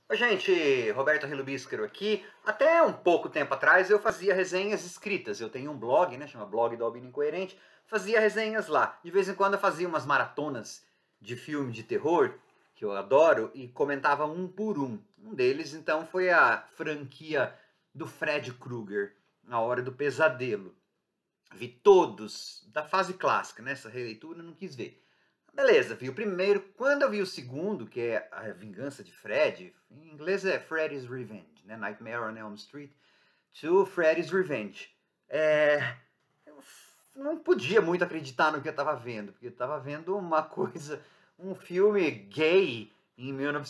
Oi, gente, Roberto Relubíscaro aqui. Até um pouco tempo atrás eu fazia resenhas escritas. Eu tenho um blog, né, chama Blog do Albino Incoerente. Fazia resenhas lá. De vez em quando eu fazia umas maratonas de filme de terror, que eu adoro, e comentava um por um. Um deles, então, foi a franquia do Fred Krueger, A Hora do Pesadelo. Vi todos da fase clássica, né? Essa releitura eu não quis ver. Beleza, vi o primeiro. Quando eu vi o segundo, que é A Vingança de Fred, em inglês é Freddy's Revenge, né? Nightmare on Elm Street to Freddy's Revenge. Eu não podia muito acreditar no que eu estava vendo, porque eu estava vendo uma coisa, um filme gay em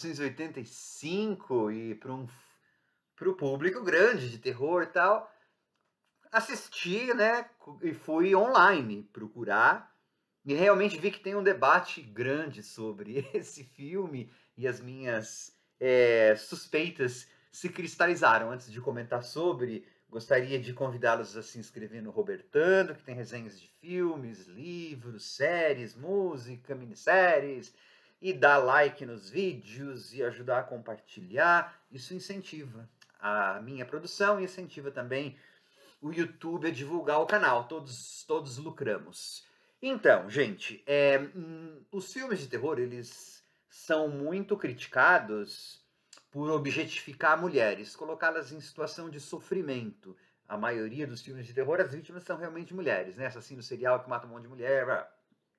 1985 e para o público grande de terror e tal. Assisti, né? E fui online procurar e realmente vi que tem um debate grande sobre esse filme e as minhas suspeitas se cristalizaram. Antes de comentar sobre, gostaria de convidá-los a se inscrever no Robertando, que tem resenhas de filmes, livros, séries, música, minisséries, e dar like nos vídeos e ajudar a compartilhar. Isso incentiva a minha produção e incentiva também o YouTube a divulgar o canal. Todos lucramos. Então, gente, os filmes de terror, eles são muito criticados por objetificar mulheres, colocá-las em situação de sofrimento. A maioria dos filmes de terror, as vítimas são realmente mulheres, né? Assassino serial que mata um monte de mulher.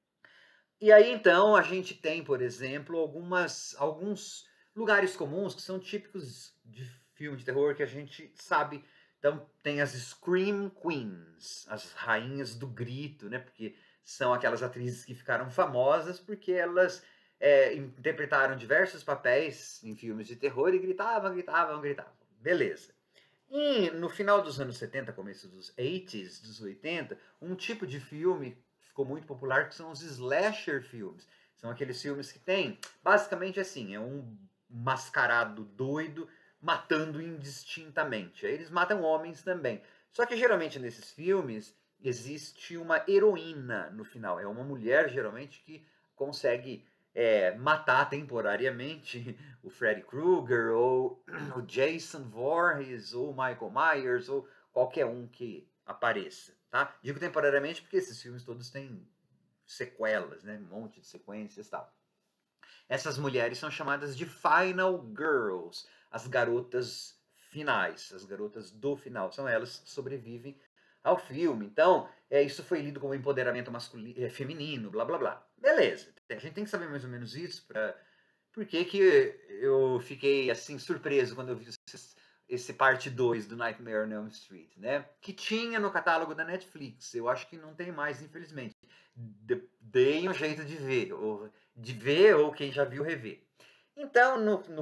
E aí, então, a gente tem, por exemplo, alguns lugares comuns que são típicos de filme de terror que a gente sabe. Então, tem as Scream Queens, as rainhas do grito, né? Porque são aquelas atrizes que ficaram famosas porque elas interpretaram diversos papéis em filmes de terror e gritavam, gritavam, gritavam. Beleza. E no final dos anos 70, começo dos 80s, dos 80, um tipo de filme ficou muito popular que são os slasher filmes. São aqueles filmes que tem, basicamente assim, é um mascarado doido matando indistintamente. Aí eles matam homens também. Só que geralmente nesses filmes existe uma heroína no final. É uma mulher geralmente que consegue matar temporariamente o Freddy Krueger, ou o Jason Voorhees, ou o Michael Myers, ou qualquer um que apareça, tá? Digo temporariamente porque esses filmes todos têm sequelas, né? Um monte de sequências e tal. Essas mulheres são chamadas de Final Girls, as garotas finais, as garotas do final. São elas que sobrevivem ao filme. Então, isso foi lido como empoderamento masculino, feminino, blá blá blá. Beleza. A gente tem que saber mais ou menos isso para por que que eu fiquei assim surpreso quando eu vi esse parte 2 do Nightmare on Elm Street, né? Que tinha no catálogo da Netflix. Eu acho que não tem mais, infelizmente. Dei um jeito de ver ou quem já viu rever. Então,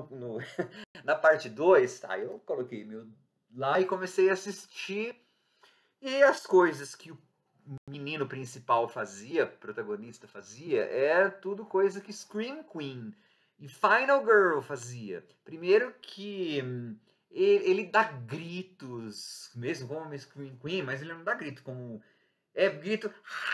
na parte 2, tá, eu coloquei meu lá e comecei a assistir, e as coisas que o menino principal fazia, protagonista fazia, é tudo coisa que Scream Queen e Final Girl fazia. Primeiro que ele dá gritos, mesmo como uma Scream Queen, mas ele não dá grito como... É grito...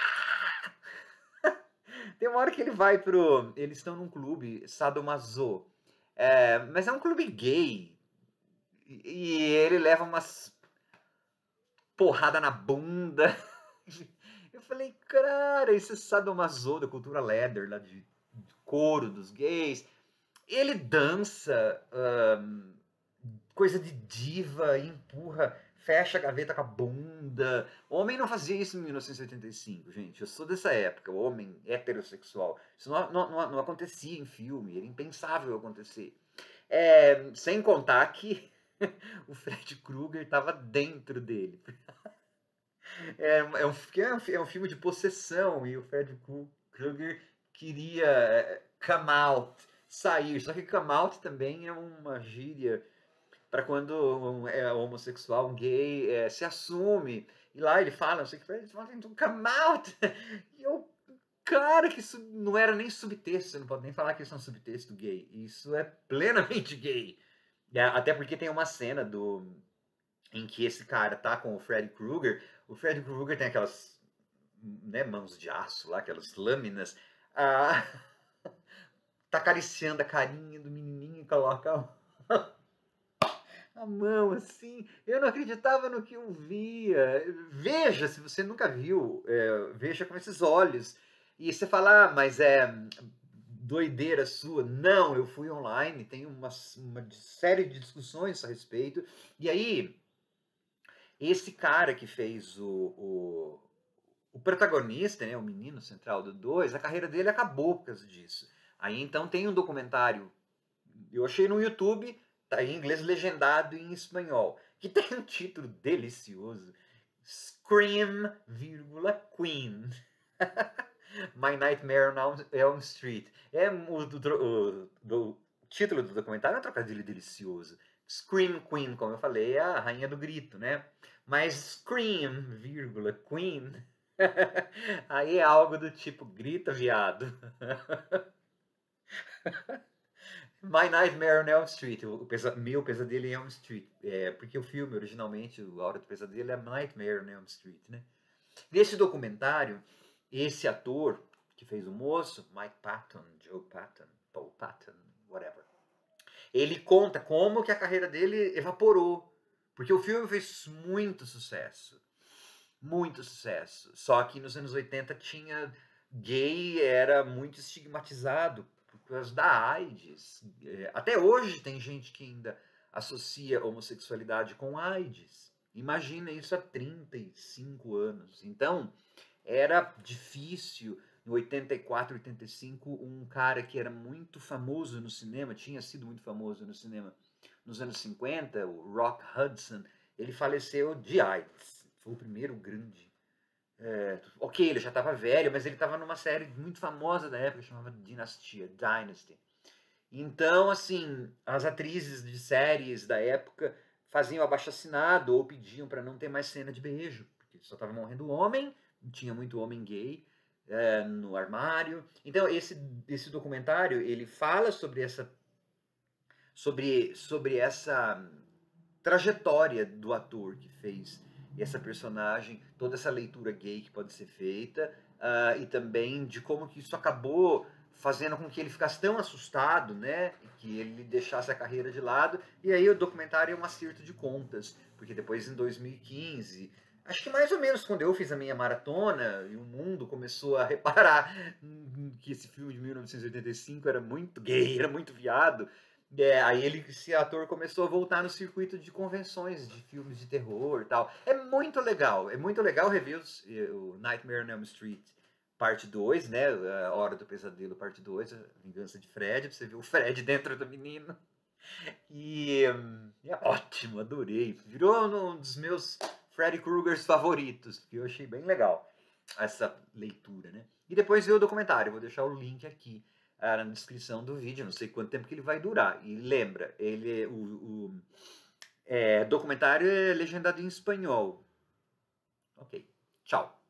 Tem uma hora que ele vai pro... Eles estão num clube sadomaso. Mas é um clube gay. E ele leva umas porrada na bunda. Eu falei, cara, isso é sadomaso da cultura leather, lá de couro dos gays. Ele dança coisa de diva, empurra, fecha a gaveta com a bunda. O homem não fazia isso em 1985, gente. Eu sou dessa época, o homem heterossexual. Isso não acontecia em filme, era impensável acontecer. Sem contar que o Fred Krueger estava dentro dele. É um filme de possessão e o Fred Krueger queria come out, sair. Só que come out também é uma gíria para quando é homossexual, um gay se assume. E lá ele fala, não sei o que, eles falam, come out! E eu, cara, que isso não era nem subtexto, você não pode nem falar que isso é um subtexto gay. Isso é plenamente gay. Até porque tem uma cena em que esse cara tá com o Freddy Krueger. O Freddy Krueger tem aquelas mãos de aço lá, aquelas lâminas. Ah, tá acariciando a carinha do menininho e coloca a mão assim, eu não acreditava no que eu via. Veja, se você nunca viu, veja com esses olhos. E você fala, ah, mas é doideira sua. Não, eu fui online, tem uma série de discussões a respeito. E aí, esse cara que fez o protagonista, né, o menino central do 2, a carreira dele acabou por causa disso. Aí então tem um documentário, eu achei no YouTube, tá em inglês legendado em espanhol, que tem um título delicioso, Scream, Queen. My Nightmare on Elm Street. O título do documentário é um trocadilho delicioso. Scream Queen, como eu falei, é a rainha do grito, né? Mas Scream, Queen, aí é algo do tipo, grita, viado. My Nightmare on Elm Street, meu pesadelo em Elm Street. Porque o filme, originalmente, A Hora do Pesadelo é Nightmare on Elm Street, né? Nesse documentário, esse ator que fez o moço, Mike Patton, Joe Patton, Paul Patton, whatever, ele conta como que a carreira dele evaporou. Porque o filme fez muito sucesso. Muito sucesso. Só que nos anos 80 tinha... Gay era muito estigmatizado por causa da AIDS. Até hoje tem gente que ainda associa homossexualidade com AIDS. Imagina isso há 35 anos. Então, era difícil. Em 84, 85, um cara que era muito famoso no cinema, tinha sido muito famoso no cinema nos anos 50, o Rock Hudson, ele faleceu de AIDS. Foi o primeiro grande. Ok, ele já estava velho, mas ele estava numa série muito famosa da época, chamada Dinastia, Dynasty. Então, assim, as atrizes de séries da época faziam abaixo-assinado ou pediam para não ter mais cena de beijo, porque só estava morrendo homem, tinha muito homem gay no armário. Então, esse documentário, ele fala sobre essa trajetória do ator que fez essa personagem, toda essa leitura gay que pode ser feita, e também de como que isso acabou fazendo com que ele ficasse tão assustado, né, que ele deixasse a carreira de lado. E aí o documentário é um acerto de contas, porque depois em 2015, acho que mais ou menos quando eu fiz a minha maratona e o mundo começou a reparar que esse filme de 1985 era muito gay, era muito viado, aí esse ator começou a voltar no circuito de convenções de filmes de terror e tal. É muito legal rever o Nightmare on Elm Street parte 2, né? A Hora do Pesadelo parte 2, a Vingança de Fred, pra você ver o Fred dentro do menino. E é ótimo, adorei. Virou um dos meus Freddy Kruegers favoritos, que eu achei bem legal essa leitura, né? E depois veio o documentário, vou deixar o link aqui na descrição do vídeo, não sei quanto tempo que ele vai durar. E lembra, o documentário é legendado em espanhol. Ok, tchau.